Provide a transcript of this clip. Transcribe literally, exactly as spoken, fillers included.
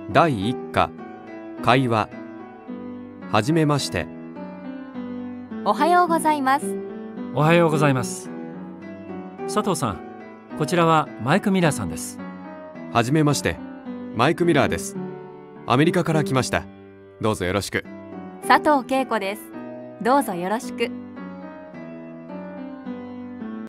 だいいっか会話。はじめまして。 おはようございます。 おはようございます。佐藤さん、こちらはマイク・ミラーさんです。 はじめまして。マイク・ミラーです。アメリカから来ました。どうぞよろしく。 佐藤恵子です。どうぞよろしく。